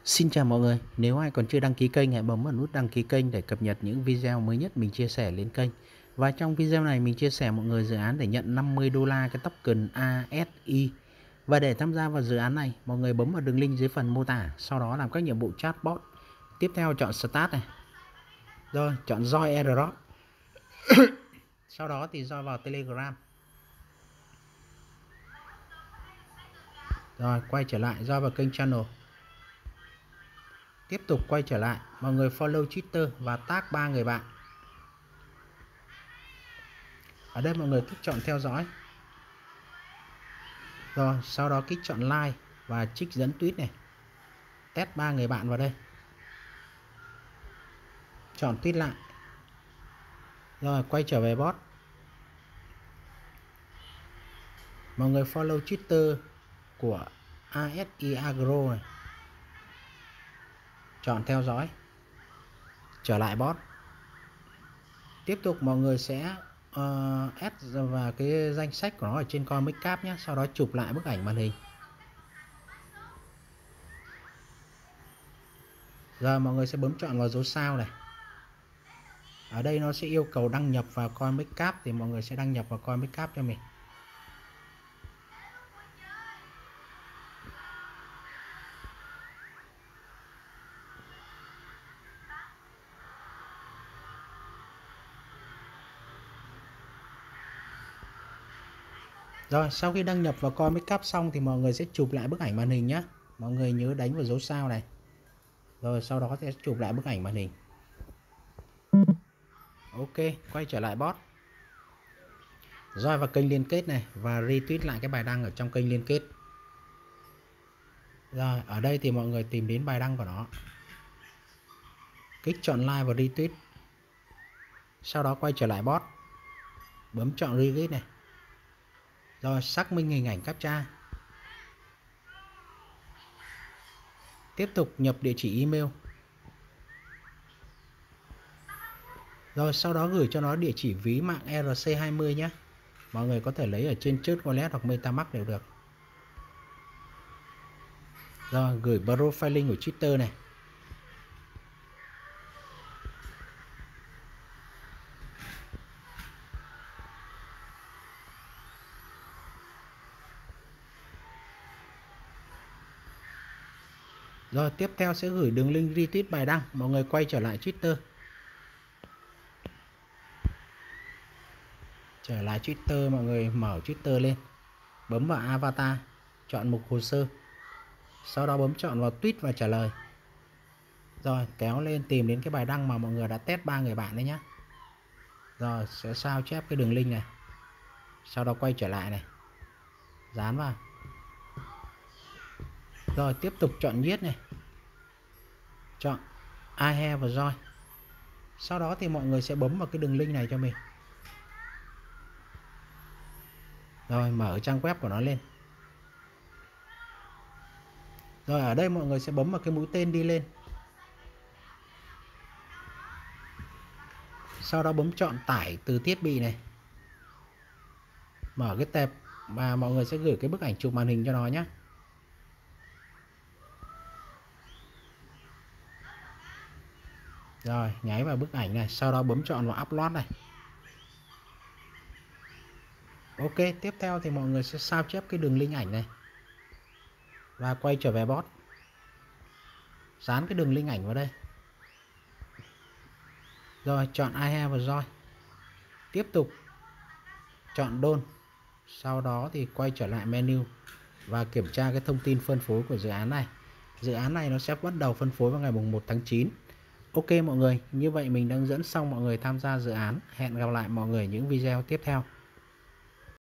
Xin chào mọi người, nếu ai còn chưa đăng ký kênh hãy bấm vào nút đăng ký kênh để cập nhật những video mới nhất mình chia sẻ lên kênh. Và trong video này mình chia sẻ mọi người dự án để nhận 50 đô la cái token ASI. Và để tham gia vào dự án này, mọi người bấm vào đường link dưới phần mô tả, sau đó làm các nhiệm vụ chatbot. Tiếp theo chọn Start này. Rồi, chọn Join Airdrop. Sau đó thì join vào Telegram. Rồi, quay trở lại join vào kênh channel. Tiếp tục quay trở lại, mọi người follow Twitter và tag 3 người bạn. Ở đây mọi người kích chọn theo dõi. Rồi, sau đó kích chọn like và trích dẫn tweet này. Test 3 người bạn vào đây. Chọn tweet lại. Rồi, quay trở về bot. Mọi người follow Twitter của ASI Agro này. Chọn theo dõi. Trở lại bot. Tiếp tục mọi người sẽ add vào cái danh sách của nó ở trên CoinMarketCap nhé. Sau đó chụp lại bức ảnh màn hình. Giờ mọi người sẽ bấm chọn vào dấu sao này. Ở đây nó sẽ yêu cầu đăng nhập vào CoinMarketCap thì mọi người sẽ đăng nhập vào CoinMarketCap cho mình. Rồi, sau khi đăng nhập vào CoinMarketCap xong thì mọi người sẽ chụp lại bức ảnh màn hình nhé. Mọi người nhớ đánh vào dấu sao này. Rồi sau đó sẽ chụp lại bức ảnh màn hình. Ok, quay trở lại bot. Join vào kênh liên kết này và retweet lại cái bài đăng ở trong kênh liên kết. Rồi, ở đây thì mọi người tìm đến bài đăng của nó. Kích chọn like và retweet. Sau đó quay trở lại bot. Bấm chọn retweet này. Rồi, xác minh hình ảnh captcha. Tiếp tục nhập địa chỉ email. Rồi sau đó gửi cho nó địa chỉ ví mạng ERC20 nhé. Mọi người có thể lấy ở trên Trust Wallet hoặc MetaMask đều được. Rồi gửi profiling của Twitter này. Rồi tiếp theo sẽ gửi đường link retweet bài đăng. Mọi người quay trở lại Twitter. Trở lại Twitter, mọi người mở Twitter lên. Bấm vào avatar, chọn mục hồ sơ. Sau đó bấm chọn vào tweet và trả lời. Rồi kéo lên tìm đến cái bài đăng mà mọi người đã test 3 người bạn đấy nhé. Rồi sẽ sao chép cái đường link này. Sau đó quay trở lại này. Dán vào. Rồi tiếp tục chọn viết này. Chọn I have và join. Sau đó thì mọi người sẽ bấm vào cái đường link này cho mình. Rồi mở trang web của nó lên. Rồi ở đây mọi người sẽ bấm vào cái mũi tên đi lên. Sau đó bấm chọn tải từ thiết bị này. Mở cái tab và mọi người sẽ gửi cái bức ảnh chụp màn hình cho nó nhé. Rồi nháy vào bức ảnh này. Sau đó bấm chọn vào upload này. Ok, tiếp theo thì mọi người sẽ sao chép cái đường link ảnh này. Và quay trở về bot. Dán cái đường link ảnh vào đây. Rồi chọn I have và join. Tiếp tục chọn Done. Sau đó thì quay trở lại menu và kiểm tra cái thông tin phân phối của dự án này. Dự án này nó sẽ bắt đầu phân phối vào ngày 1 tháng 9. Ok mọi người, như vậy mình đã hướng dẫn xong mọi người tham gia dự án. Hẹn gặp lại mọi người những video tiếp theo.